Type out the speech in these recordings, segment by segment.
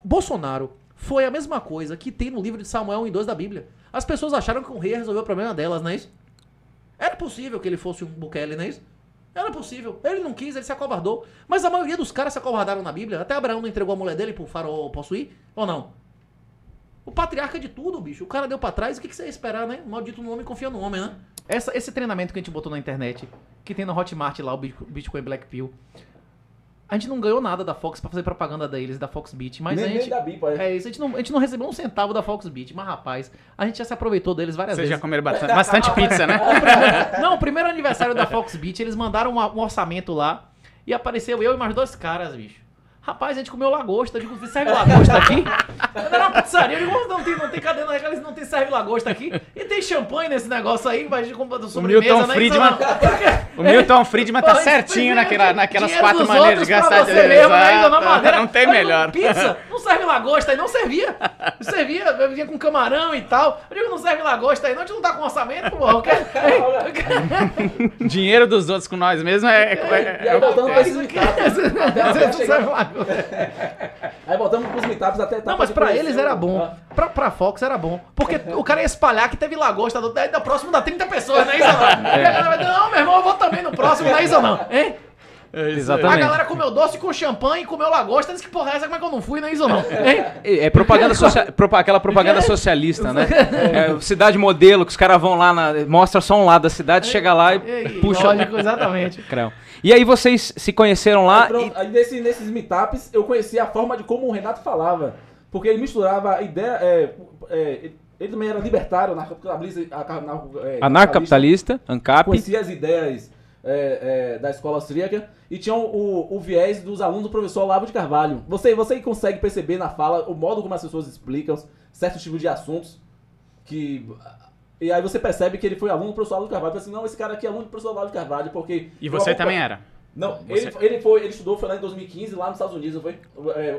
Bolsonaro foi a mesma coisa que tem no livro de Samuel 1 e 2 da Bíblia. As pessoas acharam que o rei resolveu o problema delas, não é isso? Era possível que ele fosse um Bukele, não é isso? Era possível. Ele não quis, ele se acovardou. Mas a maioria dos caras se acovardaram na Bíblia. Até Abraão não entregou a mulher dele pro faraó possuir, ou não? O patriarca é de tudo, bicho. O cara deu pra trás, o que você ia esperar, né? O maldito no homem confia no homem, né? Esse treinamento que a gente botou na internet, que tem na Hotmart lá, o Bitcoin Black Pill, a gente não ganhou nada da Fox pra fazer propaganda deles, da Foxbit, mas nem da Bipa, isso, a gente não recebeu um centavo da Foxbit, mas rapaz, a gente já se aproveitou deles várias vezes. Vocês já comeram bastante pizza, né? Não, o primeiro aniversário da Foxbit, eles mandaram um orçamento lá e apareceu eu e mais 2 caras, bicho. Rapaz, a gente comeu lagosta. Eu digo, serve lagosta aqui? Era uma pizzaria. Eu digo, não tem cadeia, eles não tem serve lagosta aqui. E tem champanhe nesse negócio aí, vai de sobremesa, Milton Friedman, o Milton Friedman tá certinho naquelas 4 maneiras de gastar dinheiro. Não tem melhor. Pizza, não serve lagosta aí, não servia. Servia, vinha com camarão e tal. Eu digo, não serve lagosta aí, não, a gente não tá com orçamento, porra. Dinheiro dos outros com nós mesmo aí voltando pra esses meetups. Aí voltamos pros meetups até... Não, mas pra eles era bom. Pra Fox era bom. Porque o cara ia espalhar que teve lagosta. Da próximo dá 30 pessoas, não é isso ou não? E a galera vai dizer, não, meu irmão, eu vou também no próximo, não é isso ou não? Hein? Exatamente. A galera comeu doce com champanhe, comeu lagosta, disse que porra é essa, como é que eu não fui, não é isso ou não? É propaganda aquela propaganda socialista, né? É, cidade modelo, que os caras vão lá, mostra só um lado da cidade, chega lá e puxa. Lógico, exatamente. E aí vocês se conheceram lá Aí nesses meetups eu conheci a forma de como o Renato falava. Porque ele misturava a ideia... ele também era libertário, anarcocapitalista, ANCAP. Conhecia as ideias da escola austríaca e tinha o viés dos alunos do professor Olavo de Carvalho. Você consegue perceber na fala o modo como as pessoas explicam certos tipos de assuntos e aí você percebe que ele foi aluno do professor Olavo de Carvalho. Você assim, não, esse cara aqui é aluno do professor Olavo de Carvalho, porque... E você também era? Não, ele estudou, foi lá em 2015, lá nos Estados Unidos, não foi?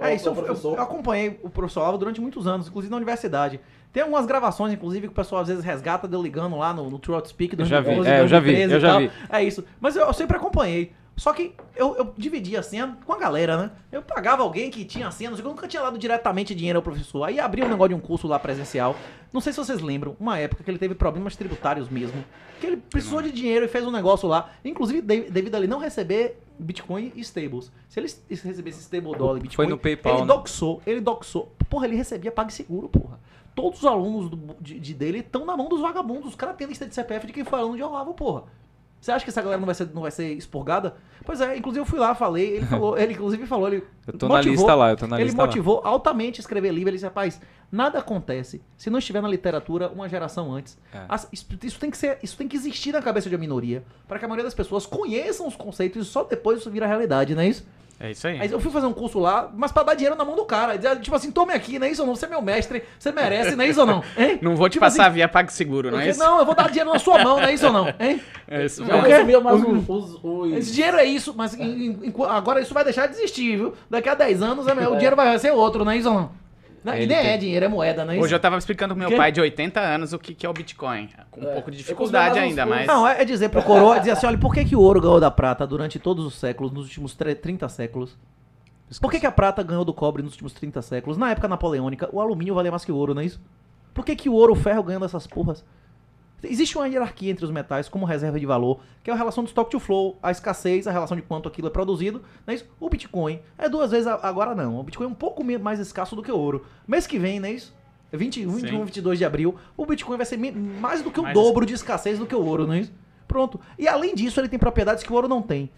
Eu acompanhei o professor Olavo durante muitos anos, inclusive na universidade. Tem algumas gravações, inclusive, que o pessoal às vezes resgata, deu ligando lá no True Outspeak do 2012, eu já vi. É isso. Mas eu sempre acompanhei. Só que eu dividia a senha com a galera, né? Eu pagava alguém que tinha a senha, eu nunca tinha dado diretamente dinheiro ao professor. Aí abri um negócio de um curso lá presencial. Não sei se vocês lembram, uma época que ele teve problemas tributários mesmo. Que ele precisou de dinheiro e fez um negócio lá. Inclusive, devido a ele não receber Bitcoin e stables. Se ele recebesse stable dólar e Bitcoin... Foi no PayPal, ele doxou. Porra, ele recebia PagSeguro, porra. Todos os alunos dele estão na mão dos vagabundos. Os caras têm lista de CPF de quem foi aluno de Olavo, porra. Você acha que essa galera não vai ser expurgada? Pois é, inclusive eu fui lá, falei, ele inclusive falou, eu tô na lista lá. Ele motivou altamente a escrever livro, ele disse, rapaz, nada acontece se não estiver na literatura uma geração antes. Isso tem que existir na cabeça de uma minoria, para que a maioria das pessoas conheçam os conceitos e só depois isso vira realidade, não é isso? É isso aí. Aí eu fui fazer um curso lá, mas pra dar dinheiro na mão do cara. Tipo assim, tome aqui, não é isso ou não? Você é meu mestre, você merece, não é isso ou não? Hein? Não vou te passar via PagSeguro, não é isso? Não, eu vou dar dinheiro na sua mão, não é isso ou não? Hein? É isso mesmo. Esse dinheiro é isso, mas agora isso vai deixar de existir, viu? Daqui a 10 anos o dinheiro vai ser outro, não é isso ou não? E nem é dinheiro, é moeda, não é isso? Hoje eu tava explicando pro meu pai de 80 anos o que é o Bitcoin. Com um pouco de dificuldade ainda, mas... Não, é dizer pro coroa, dizer assim, olha, por que o ouro ganhou da prata durante todos os séculos, nos últimos 30 séculos? Por que a prata ganhou do cobre nos últimos 30 séculos? Na época napoleônica, o alumínio valia mais que o ouro, não é isso? Por que o ouro e o ferro ganham dessas porras? Existe uma hierarquia entre os metais como reserva de valor, que é a relação do stock to flow, a escassez, a relação de quanto aquilo é produzido, não é isso? O Bitcoin é 2 vezes, agora não. O Bitcoin é um pouco mais escasso do que o ouro. Mês que vem, não é isso? 21, 22 de abril, o Bitcoin vai ser mais do que o dobro de escassez do que o ouro, não é isso? Pronto. E além disso, ele tem propriedades que o ouro não tem.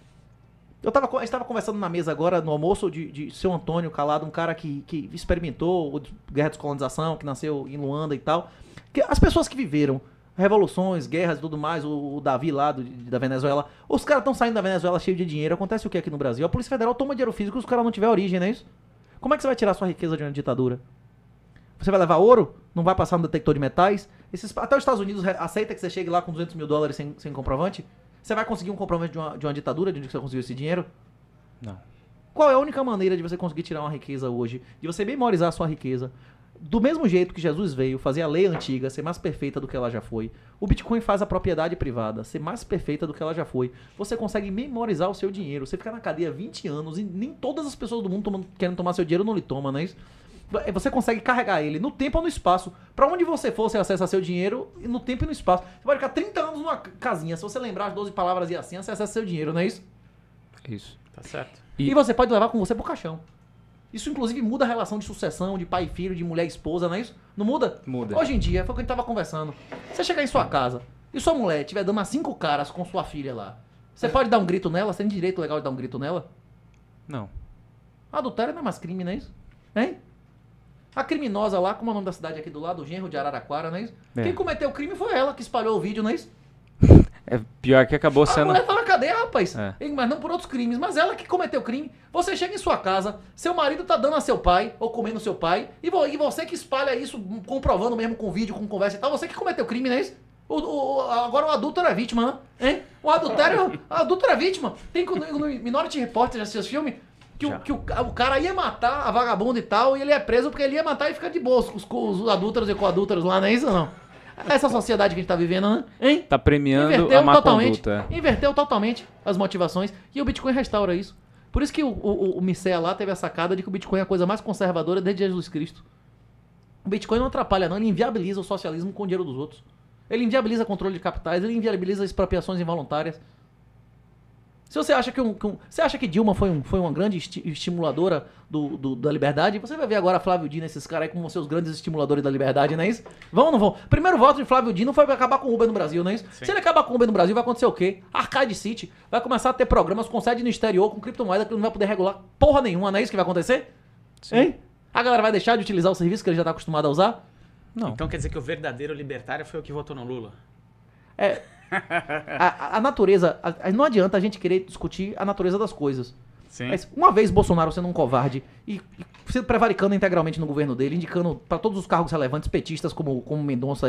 A gente estava conversando na mesa agora, no almoço, de seu Antônio Calado, um cara que experimentou a guerra de descolonização, que nasceu em Luanda e tal. Que as pessoas que viveram revoluções, guerras e tudo mais, o Davi lá da Venezuela, os caras estão saindo da Venezuela cheio de dinheiro. Acontece o que aqui no Brasil? A Polícia Federal toma dinheiro físico se os caras não tiver origem, não é isso? Como é que você vai tirar sua riqueza de uma ditadura? Você vai levar ouro? Não vai passar no detector de metais? Até os Estados Unidos aceita que você chegue lá com $200 mil sem comprovante? Você vai conseguir um comprovante de uma ditadura, de onde você conseguiu esse dinheiro? Não. Qual é a única maneira de você conseguir tirar uma riqueza hoje? De você memorizar a sua riqueza? Do mesmo jeito que Jesus veio fazer a lei antiga ser mais perfeita do que ela já foi, o Bitcoin faz a propriedade privada ser mais perfeita do que ela já foi. Você consegue memorizar o seu dinheiro. Você fica na cadeia 20 anos e nem todas as pessoas do mundo querem tomar seu dinheiro, não lhe toma, não é isso? Você consegue carregar ele no tempo ou no espaço. Pra onde você for, você acessa seu dinheiro no tempo e no espaço. Você pode ficar 30 anos numa casinha. Se você lembrar as 12 palavras e assim, você acessa seu dinheiro, não é isso? Isso. Tá certo. E você pode levar com você pro caixão. Isso, inclusive, muda a relação de sucessão, de pai e filho, de mulher e esposa, não é isso? Não muda? Muda. Hoje em dia, foi o que a gente tava conversando. Você chegar em sua casa e sua mulher estiver dando a 5 caras com sua filha lá, você pode dar um grito nela? Você tem direito legal de dar um grito nela? Não. Adultério não é mais crime, não é isso? Hein? A criminosa lá, como é o nome da cidade aqui do lado? O genro de Araraquara, não é isso? É. Quem cometeu o crime foi ela que espalhou o vídeo, não é isso? É pior que acabou A sendo... mulher tá na cadeia, rapaz. É. Mas não por outros crimes. Mas ela que cometeu o crime. Você chega em sua casa, seu marido tá dando a seu pai, ou comendo seu pai, e você que espalha isso, comprovando mesmo com vídeo, com conversa e tal, você que cometeu o crime, não é isso? Agora o adúltero é vítima, né? Hein? O adúltero é vítima. Tem no Minority Report, já assistiu esse filme? Que o cara ia matar a vagabunda e tal, e ele é preso porque ele ia matar e ficar de boa os adúlteros e coadúlteros lá, não é isso ou não? Essa sociedade que a gente tá vivendo, né? Hein? Tá premiando a má conduta. Inverteu totalmente as motivações. E o Bitcoin restaura isso. Por isso que o Micea lá teve a sacada de que o Bitcoin é a coisa mais conservadora desde Jesus Cristo. O Bitcoin não atrapalha não, ele inviabiliza o socialismo com o dinheiro dos outros. Ele inviabiliza controle de capitais, ele inviabiliza expropriações involuntárias. Se você acha você acha que Dilma foi uma grande estimuladora da liberdade, você vai ver agora Flávio Dino, esses caras aí como seus grandes estimuladores da liberdade, não é isso? Vão ou não vão? Primeiro voto de Flávio Dino foi pra acabar com o Uber no Brasil, não é isso? Sim. Se ele acabar com o Uber no Brasil, vai acontecer o quê? Arcade City vai começar a ter programas com sede no exterior, com criptomoeda, que ele não vai poder regular porra nenhuma, não é isso que vai acontecer? Sim. Hein? A galera vai deixar de utilizar o serviço que ele já tá acostumado a usar? Não. Então quer dizer que o verdadeiro libertário foi o que votou no Lula? É... A natureza, não adianta a gente querer discutir a natureza das coisas. Sim. Mas uma vez Bolsonaro sendo um covarde e sendo prevaricando integralmente no governo dele, indicando para todos os cargos relevantes petistas como Mendonça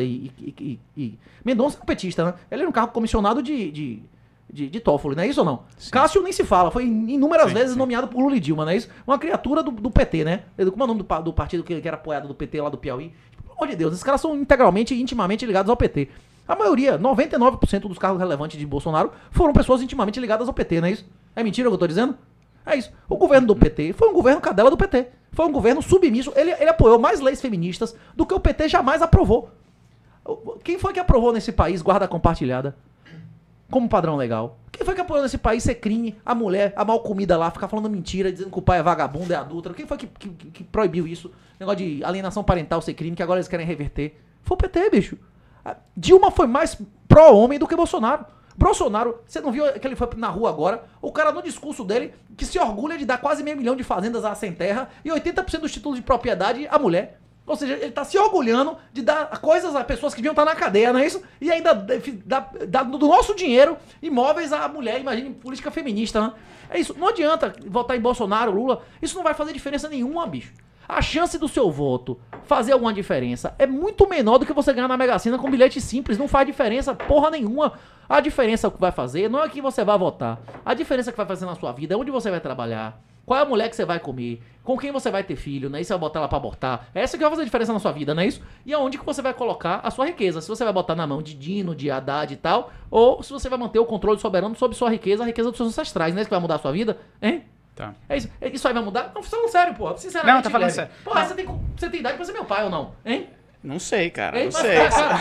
e Mendonça é um petista, né? Ele era um cargo comissionado de Toffoli, não é isso ou não? Sim. Cássio nem se fala, foi inúmeras vezes nomeado por Lula e Dilma, não é isso? Uma criatura do PT, né? Como é o nome do partido que era apoiado do PT lá do Piauí? Pelo amor de Deus, esses caras são integralmente e intimamente ligados ao PT. A maioria, 99% dos cargos relevantes de Bolsonaro foram pessoas intimamente ligadas ao PT, não é isso? É mentira o que eu tô dizendo? É isso. O governo do PT foi um governo cadela do PT. Foi um governo submisso. Ele apoiou mais leis feministas do que o PT jamais aprovou. Quem foi que aprovou nesse país guarda compartilhada como padrão legal? Quem foi que apoiou nesse país ser crime a mulher, a mal comida lá, ficar falando mentira, dizendo que o pai é vagabundo, é adúltero? Quem foi que proibiu isso? Negócio de alienação parental ser crime, que agora eles querem reverter. Foi o PT, bicho. Dilma foi mais pró-homem do que Bolsonaro. Bolsonaro, você não viu que ele foi na rua agora? O cara no discurso dele, que se orgulha de dar quase 500 milhões de fazendas à sem terra e 80% dos títulos de propriedade à mulher. Ou seja, ele tá se orgulhando de dar coisas a pessoas que deviam estar na cadeia, não é isso? E ainda dá do nosso dinheiro imóveis à mulher. Imagine política feminista, né? É isso. Não adianta votar em Bolsonaro, Lula. Isso não vai fazer diferença nenhuma, bicho. A chance do seu voto fazer alguma diferença é muito menor do que você ganhar na Mega Sena com bilhete simples. Não faz diferença porra nenhuma. A diferença que vai fazer não é que você vai votar. A diferença que vai fazer na sua vida é onde você vai trabalhar, qual é a mulher que você vai comer, com quem você vai ter filho, né? E você vai botar ela pra abortar. É essa que vai fazer diferença na sua vida, não é isso? E aonde que você vai colocar a sua riqueza. Se você vai botar na mão de Dino, de Haddad e tal, ou se você vai manter o controle soberano sobre sua riqueza, a riqueza dos seus ancestrais. Não é isso que vai mudar a sua vida, hein? Tá. É isso. Isso aí vai mudar? Não, falando sério, porra. Sinceramente. Não, tá falando sério. Porra, você tem idade pra ser meu pai ou não? Hein? Não sei, cara. Hein? Não sei.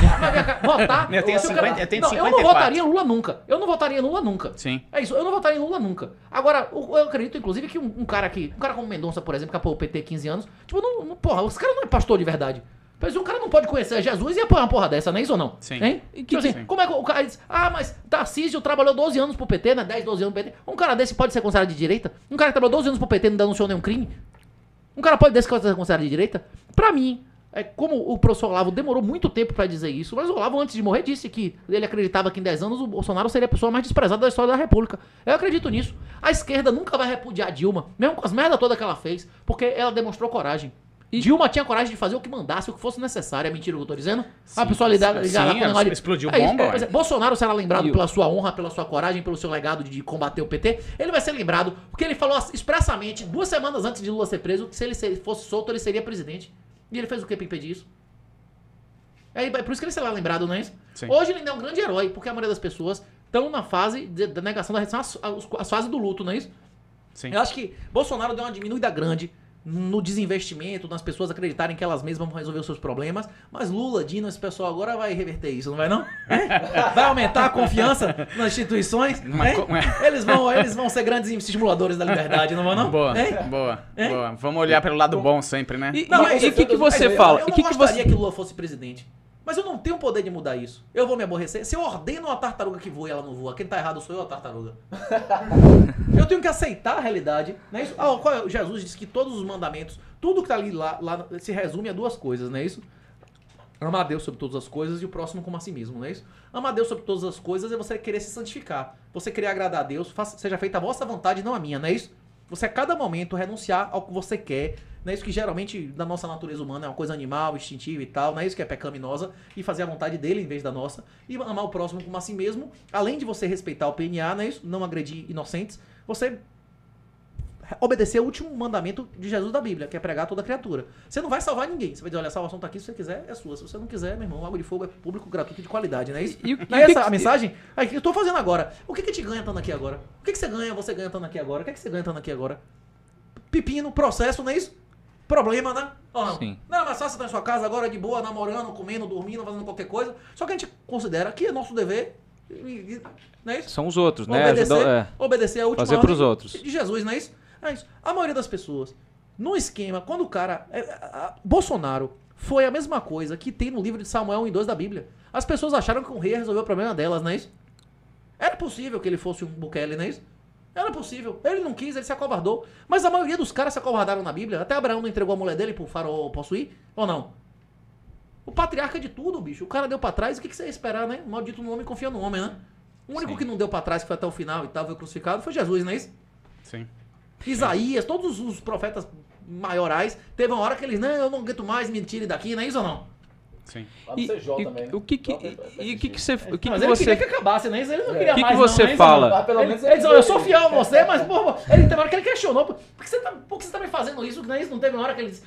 Votar. Eu tenho 50, eu tenho 54. Eu não votaria em Lula nunca. Eu não votaria em Lula nunca. Sim. É isso, eu não votaria em Lula nunca. Agora, eu acredito, inclusive, que um cara como Mendonça, por exemplo, que apoiou o PT 15 anos, tipo, porra, esse cara não é pastor de verdade. Mas um cara não pode conhecer Jesus e apoiar uma porra dessa, não é isso ou não? Sim. Hein? Tipo assim, sim. como é que o cara diz, mas Tarcísio trabalhou 12 anos pro PT, né? 10, 12 anos pro PT. Um cara desse pode ser considerado de direita? Um cara que trabalhou 12 anos pro PT e não denunciou nenhum crime? Um cara pode ser considerado de direita? Pra mim, como o professor Olavo demorou muito tempo pra dizer isso, mas o Olavo, antes de morrer, disse que ele acreditava que em 10 anos o Bolsonaro seria a pessoa mais desprezada da história da República. Eu acredito nisso. A esquerda nunca vai repudiar Dilma, mesmo com as merdas todas que ela fez, porque ela demonstrou coragem. Dilma tinha coragem de fazer o que mandasse, o que fosse necessário. É mentira o que eu tô dizendo? Sim, a pessoa ligada com o negócio de... Explodiu bomba. Bolsonaro será lembrado pela sua honra, pela sua coragem, pelo seu legado de combater o PT. Ele vai ser lembrado porque ele falou expressamente, 2 semanas antes de Lula ser preso, que se ele fosse solto, ele seria presidente. E ele fez o que pra impedir isso? É por isso que ele será lembrado, não é isso? Sim. Hoje ele ainda é um grande herói, porque a maioria das pessoas estão na fase da negação da redenção, as fases do luto, não é isso? Sim. Eu acho que Bolsonaro deu uma diminuída grande no desinvestimento, nas pessoas acreditarem que elas mesmas vão resolver os seus problemas. Mas Lula, Dino, esse pessoal agora vai reverter isso, não vai não? Vai aumentar a confiança nas instituições? Eles vão ser grandes estimuladores da liberdade, não vão não? Boa. Vamos olhar pelo lado bom sempre, né? E o que você fala? Eu não gostaria que Lula fosse presidente. Mas eu não tenho o poder de mudar isso. Eu vou me aborrecer. Se eu ordeno uma tartaruga que voe, ela não voa. Quem tá errado sou eu, a tartaruga. Eu tenho que aceitar a realidade. Não é isso? Jesus disse que todos os mandamentos, tudo que tá ali lá se resume a duas coisas, não é isso? Amar a Deus sobre todas as coisas e o próximo como a si mesmo, não é isso? Amar a Deus sobre todas as coisas é você querer se santificar. Você querer agradar a Deus, seja feita a vossa vontade, não a minha, não é isso? Você a cada momento renunciar ao que você quer, não é isso que geralmente da nossa natureza humana é uma coisa animal, instintiva e tal, não é isso que é pecaminosa, e fazer a vontade dele em vez da nossa, e amar o próximo como a si mesmo, além de você respeitar o PNA, não é isso? Não agredir inocentes, você obedecer o último mandamento de Jesus da Bíblia, que é pregar a toda criatura. Você não vai salvar ninguém, você vai dizer, olha, a salvação tá aqui, se você quiser, é sua, se você não quiser, meu irmão, água de fogo é público, gratuito e de qualidade, não é isso? Não é essa a mensagem? Aí, eu tô fazendo agora. O que te ganha estando aqui agora? O que você ganha estando aqui agora? O que você ganha estando aqui agora? Pepino, processo, não é isso? Problema, né? Ou não? Sim. Não, mas só você tá na sua casa agora de boa, namorando, comendo, dormindo, fazendo qualquer coisa. Só que a gente considera que é nosso dever, não é isso? São os outros, né? Obedecer a última fazer ordem pros outros. de Jesus, não é isso? É isso. A maioria das pessoas, no esquema, quando o cara... Bolsonaro foi a mesma coisa que tem no livro de Samuel 1 e 2 da Bíblia. As pessoas acharam que o rei resolveu o problema delas, não é isso? Era possível que ele fosse um Bukele, não é isso? Era possível. Ele não quis, ele se acovardou. Mas a maioria dos caras se acovardaram na Bíblia. Até Abraão não entregou a mulher dele pro faraó possuir? Ou não? O patriarca de tudo, bicho. O cara deu pra trás. O que você ia esperar, né? O maldito no homem confia no homem, né? O único que não deu pra trás, que foi até o final e tal, foi crucificado, foi Jesus, não é isso? Sim. Isaías, todos os profetas maiorais, teve uma hora que eles, não, eu não aguento mais, me tire daqui, não é isso ou não? Sim. Lá no CJ também, né? O que você... Mas ele queria que acabasse, né? Ele não queria que mais, você não, fala? Mas pelo menos Ele disse, eu sou fiel a você, mas porra, ele teve uma hora que ele questionou. Por que você tá me fazendo isso? Não é isso? Não teve uma hora que ele disse,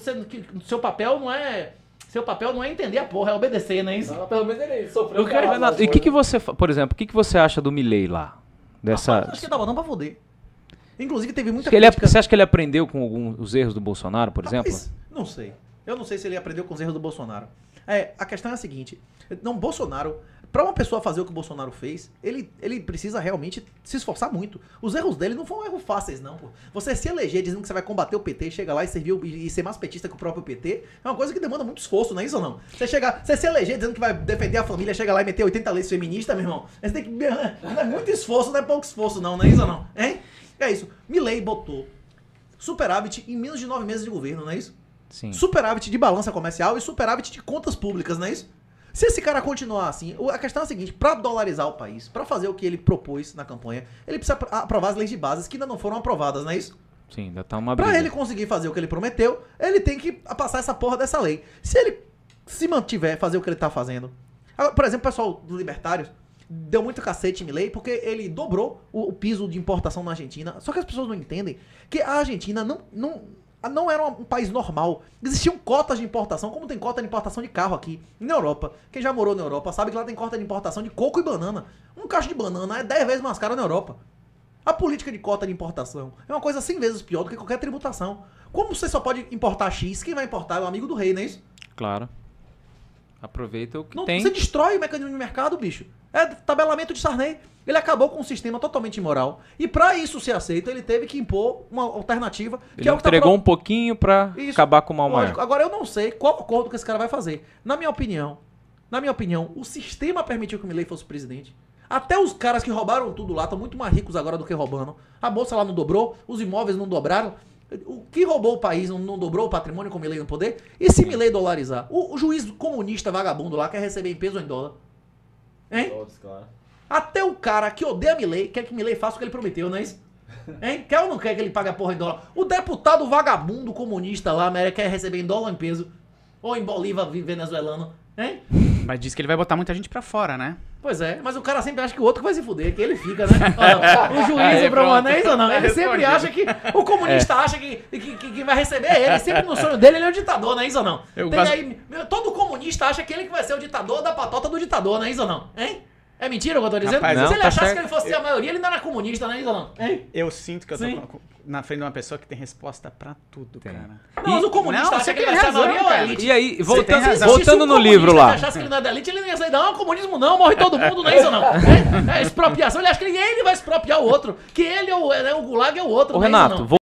seu papel não é entender a porra, é obedecer, não é isso? Não, pelo menos ele sofreu. E o que você... Por exemplo, o que você acha do Milley lá? Acho que tava dando pra foder. Inclusive teve muita crítica. Você acha que ele aprendeu com os erros do Bolsonaro, por exemplo? Não sei. Eu não sei se ele aprendeu com os erros do Bolsonaro. A questão é a seguinte. Bolsonaro, pra uma pessoa fazer o que o Bolsonaro fez, ele precisa realmente se esforçar muito. Os erros dele não foram erros fáceis, não, pô. Você se eleger dizendo que você vai combater o PT, chega lá e ser mais petista que o próprio PT, é uma coisa que demanda muito esforço, não é isso ou não? Você se eleger dizendo que vai defender a família, chega lá e meter 80 leis feministas, meu irmão, você tem que... Não é muito esforço, não é pouco esforço, não é isso ou não? Hein? É isso. Milley botou superávit em menos de 9 meses de governo, não é isso? Sim. Superávit de balança comercial e superávit de contas públicas, não é isso? Se esse cara continuar assim, a questão é a seguinte, pra dolarizar o país, pra fazer o que ele propôs na campanha, ele precisa aprovar as leis de bases que ainda não foram aprovadas, não é isso? Sim, ainda tá uma briga. Pra ele conseguir fazer o que ele prometeu, ele tem que passar essa porra dessa lei. Se ele se mantiver fazer o que ele tá fazendo... Agora, por exemplo, o pessoal dos libertários deu muito cacete em Milley porque ele dobrou o piso de importação na Argentina. Só que as pessoas não entendem que a Argentina não era um país normal. Existiam cotas de importação, como tem cota de importação de carro aqui na Europa. Quem já morou na Europa sabe que lá tem cota de importação de coco e banana. Um cacho de banana é 10 vezes mais caro na Europa. A política de cota de importação é uma coisa 100 vezes pior do que qualquer tributação. Como você só pode importar X, quem vai importar é o amigo do rei, não é isso? Claro. Aproveita o que Não, tem. você destrói o mecanismo de mercado, bicho. É tabelamento de Sarney. Ele acabou com um sistema totalmente imoral. E pra isso ser aceito, ele teve que impor uma alternativa. Ele entregou um pouquinho pra acabar com o mal maior. Agora eu não sei qual acordo que esse cara vai fazer. Na minha opinião, o sistema permitiu que o Milley fosse presidente. Até os caras que roubaram tudo lá estão muito mais ricos agora do que roubando. A bolsa lá não dobrou, os imóveis não dobraram. O que roubou o país não dobrou o patrimônio com o Milley no poder? E se Milley dolarizar? O juiz comunista vagabundo lá quer receber em peso ou em dólar? Hein? Todos, claro. Até o cara que odeia Milley quer que Milley faça o que ele prometeu, não é isso? Hein? Quer ou não quer que ele pague a porra em dólar? O deputado vagabundo comunista lá, quer receber em dólar ou em peso? Ou em bolívar venezuelano? Hein? Mas diz que ele vai botar muita gente pra fora, né? Pois é, mas o cara sempre acha que o outro vai se fuder, que ele fica, né? O juiz, o Brahman, não é isso ou não? Ele sempre acha que... O comunista acha que vai receber ele. Sempre no sonho dele ele é o ditador, não é isso ou não? Todo comunista acha que ele que vai ser o ditador da patota do ditador, não é isso ou não? Hein? É mentira o que eu tô dizendo? Rapaz, Se não, ele achasse que ele fosse a maioria, ele não era comunista, não é isso ou não? Hein? Eu sinto que eu tô na frente de uma pessoa que tem resposta pra tudo, cara. Não, mas o comunista Não, acha você que ele tem vai ser a razão, maioria ou a cara. elite. E aí, tem voltando, razão. voltando no livro lá. Se ele achasse que ele não é da elite, ele não ia sair, não, comunismo não, morre todo mundo, não é isso não. É expropriação, ele acha que ele vai expropriar o outro, que ele é o Gulag é o outro, Ô, não é isso Renato, não.